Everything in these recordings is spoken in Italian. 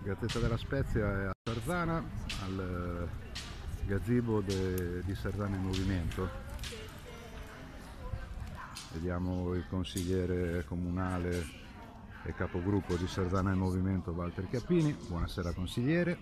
Gazzetta della Spezia è a Sarzana, al gazebo di Sarzana in Movimento. Vediamo il consigliere comunale e capogruppo di Sarzana in Movimento, Walter Chiappini. Buonasera consigliere.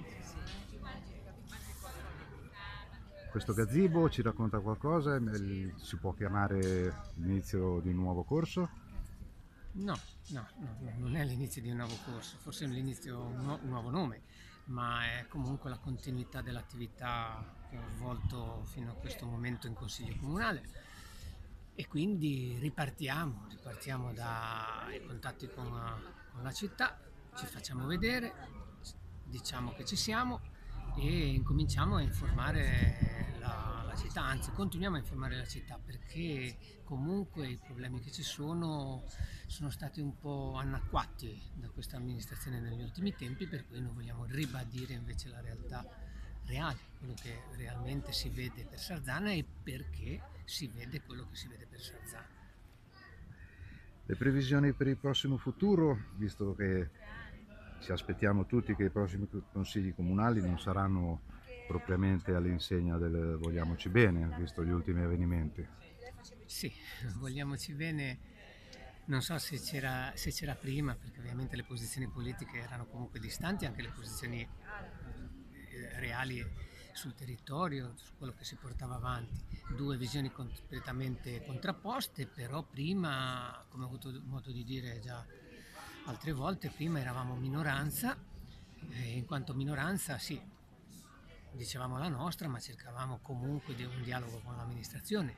Questo gazebo ci racconta qualcosa? Si può chiamare l'inizio di un nuovo corso? No, non è l'inizio di un nuovo corso, forse è l'inizio di un nuovo nome, ma è comunque la continuità dell'attività che ho svolto fino a questo momento in Consiglio Comunale e quindi ripartiamo dai contatti con la città, ci facciamo vedere, diciamo che ci siamo e incominciamo a informare la città, anzi continuiamo a informare la città perché comunque i problemi che ci sono stati un po' anacquati da questa amministrazione negli ultimi tempi, per cui noi vogliamo ribadire invece la realtà reale, quello che realmente si vede per Sarzana e perché si vede quello che si vede per Sarzana. Le previsioni per il prossimo futuro, visto che ci aspettiamo tutti che i prossimi consigli comunali non saranno propriamente all'insegna del vogliamoci bene, visto gli ultimi avvenimenti. Sì, vogliamoci bene, non so se c'era prima, perché ovviamente le posizioni politiche erano comunque distanti, anche le posizioni reali sul territorio, su quello che si portava avanti, due visioni completamente contrapposte, però prima, come ho avuto modo di dire già altre volte, prima eravamo minoranza e in quanto minoranza sì, dicevamo la nostra, ma cercavamo comunque di un dialogo con l'amministrazione.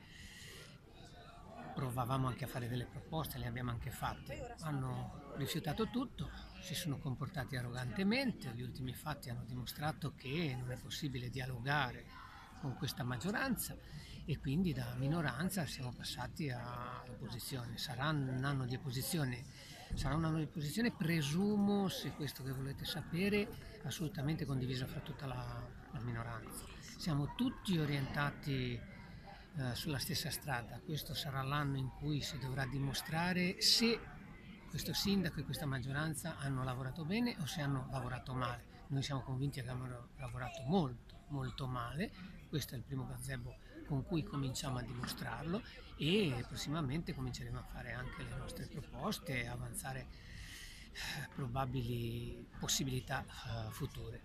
Provavamo anche a fare delle proposte, le abbiamo anche fatte. Hanno rifiutato tutto, si sono comportati arrogantemente, gli ultimi fatti hanno dimostrato che non è possibile dialogare con questa maggioranza e quindi da minoranza siamo passati all'opposizione. Sarà un anno di opposizione, presumo, se questo che volete sapere, assolutamente condiviso fra tutta la minoranza. Siamo tutti orientati sulla stessa strada. Questo sarà l'anno in cui si dovrà dimostrare se questo sindaco e questa maggioranza hanno lavorato bene o se hanno lavorato male. Noi siamo convinti che abbiamo lavorato molto male, questo è il primo gazebo con cui cominciamo a dimostrarlo e prossimamente cominceremo a fare anche le nostre proposte e avanzare probabili possibilità future.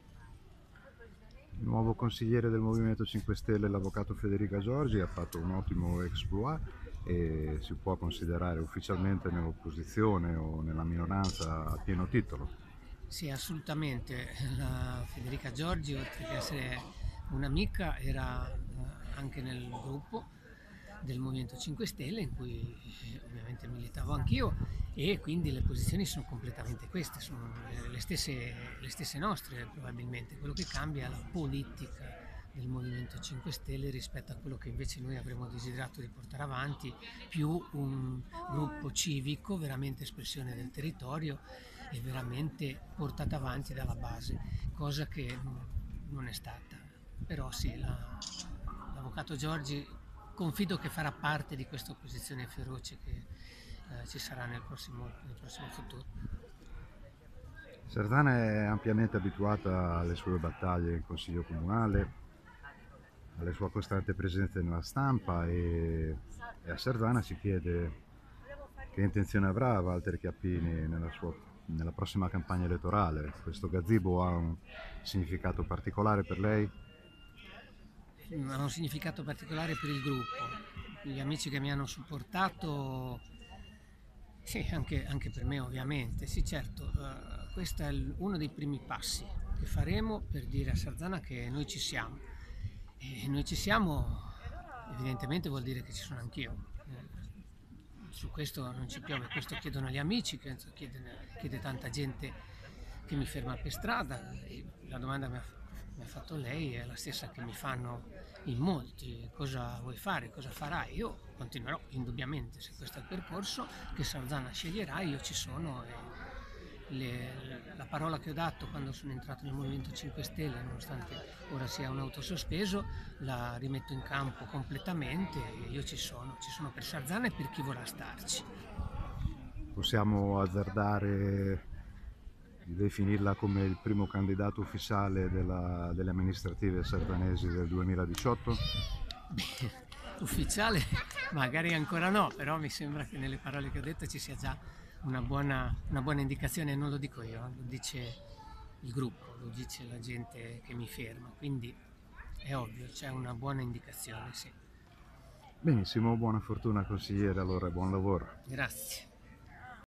Il nuovo consigliere del Movimento 5 Stelle, l'avvocato Federica Giorgi, ha fatto un ottimo exploit e si può considerare ufficialmente nell'opposizione o nella minoranza a pieno titolo. Sì, assolutamente. La Federica Giorgi, oltre che essere un'amica, era anche nel gruppo del Movimento 5 Stelle, in cui ovviamente militavo anch'io, e quindi le posizioni sono completamente queste, sono le stesse nostre probabilmente. Quello che cambia è la politica del Movimento 5 Stelle rispetto a quello che invece noi avremmo desiderato di portare avanti, più un gruppo civico, veramente espressione del territorio e veramente portata avanti dalla base, cosa che non è stata. Però sì, l'avvocato Giorgi confido che farà parte di questa opposizione feroce che ci sarà nel prossimo futuro. Sarzana è ampiamente abituata alle sue battaglie in Consiglio Comunale, alla sua costante presenza nella stampa e a Sarzana si chiede che intenzione avrà Walter Chiappini nella prossima campagna elettorale. Questo gazebo ha un significato particolare per lei? Ha un significato particolare per il gruppo, gli amici che mi hanno supportato, sì, anche per me ovviamente, sì certo, questo è uno dei primi passi che faremo per dire a Sarzana che noi ci siamo. E noi ci siamo, evidentemente vuol dire che ci sono anch'io. Su questo non ci piove, questo chiedono gli amici, chiede tanta gente che mi ferma per strada. E la domanda che mi ha fatto lei è la stessa che mi fanno in molti: cosa vuoi fare, cosa farai? Io continuerò indubbiamente, se questo è il percorso che Sarzana sceglierà, io ci sono e la parola che ho dato quando sono entrato nel Movimento 5 Stelle, nonostante ora sia un autosospeso, la rimetto in campo completamente e io ci sono per Sarzana e per chi vorrà starci. Possiamo azzardare di definirla come il primo candidato ufficiale delle amministrative sardanesi del 2018? Beh, ufficiale magari ancora no, però mi sembra che nelle parole che ho detto ci sia già una buona indicazione, non lo dico io, lo dice il gruppo, lo dice la gente che mi ferma, quindi è ovvio, c'è una buona indicazione, sì. Benissimo, buona fortuna consigliere allora e buon lavoro. Grazie.